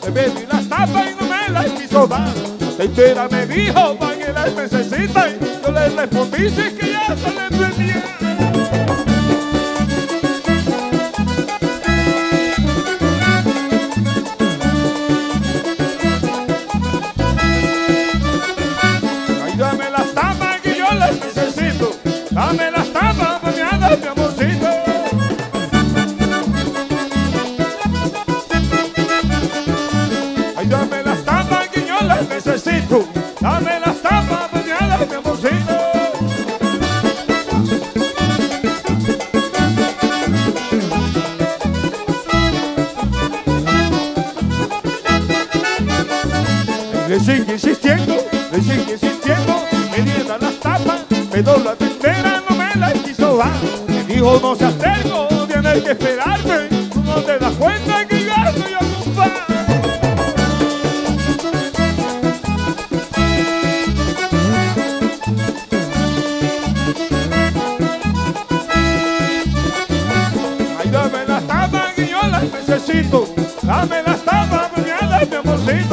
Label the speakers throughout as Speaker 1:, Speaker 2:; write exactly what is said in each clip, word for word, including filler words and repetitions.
Speaker 1: Le pedí las tapas y no me las quiso dar. La entera me dijo, pa' que las necesita. Y yo le respondí, sí que ya se le prendía. Ay, dame las tapas que yo las necesito. Dame las tapas, bañadas, mi amorcito. Ay, dame las tapas que yo las necesito. Dame las tapas, bañadas, mi amorcito. Le sigue insistiendo, le sigue insistiendo. Me dieron las tapas, pero la tendera no me las quiso dar. Me dijo, no seas terco, tienes que esperarte. Tú no te das cuenta que yo estoy ocupado. Ay, dame las tapas que yo las necesito. Dame las tapas, bañadas, mi amorcito.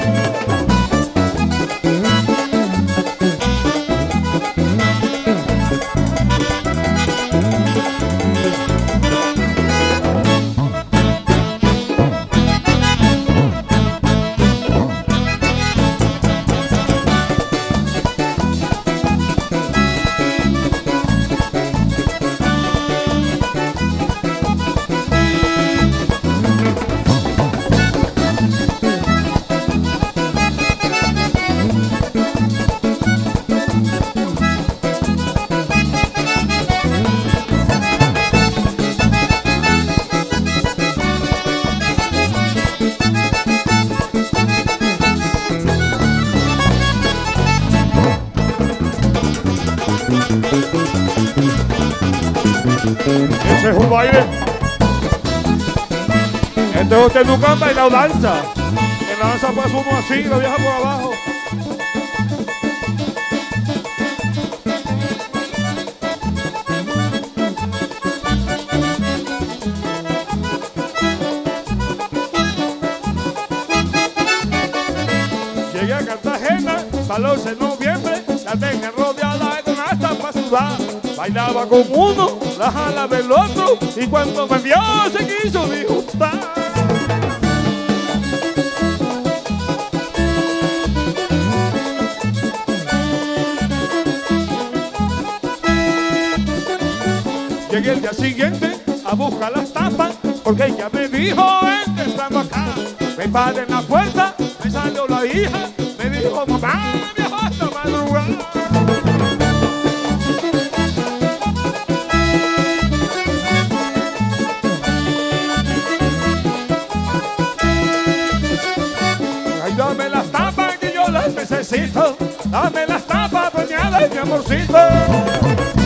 Speaker 1: Ese es un baile. Entonces usted nunca han bailado danza. En la danza pues uno así, lo viaja por abajo. Llegué a Cartagena para el once de noviembre. La tengan rodeada con hasta para sudar. Bailaba con uno, la jala del otro, y cuando me vio se quiso disgustar. Llegué el día siguiente a buscar las tapas, porque ella me dijo, ven temprano acá. Me paré en la puerta, me salió la hija, me dijo, mamá, viajó hasta madrugada. Dame las tapas que yo las necesito. Dame las tapas, bañadas, mi amorcito.